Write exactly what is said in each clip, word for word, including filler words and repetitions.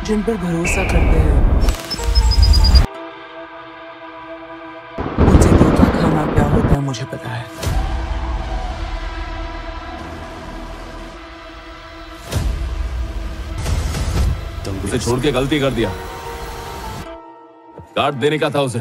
जिन पर भरोसा करते हैं उनसे धोखा खाना क्या होता है मुझे पता है। उसे छोड़ के गलती कर दिया, काट देने का था उसे।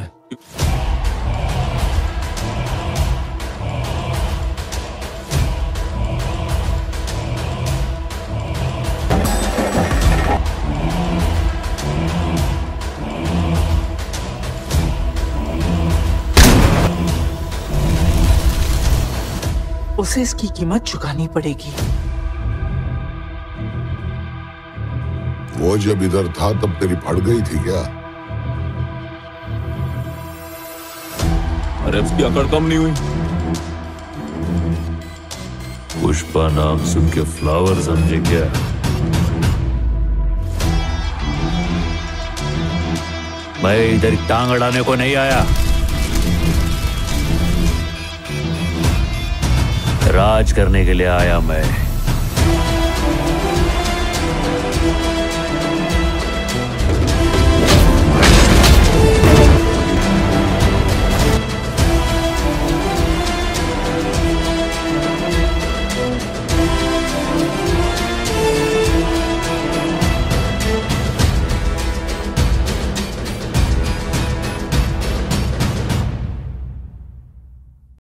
उसे इसकी कीमत चुकानी पड़ेगी। वो जब इधर था तब तेरी फट गई थी क्या? अरे उसकी अकड़ कम नहीं हुई। पुष्पा नाम सुन के फ्लावर समझे क्या? मैं इधर टांग अड़ाने को नहीं आया, राज करने के लिए आया मैं।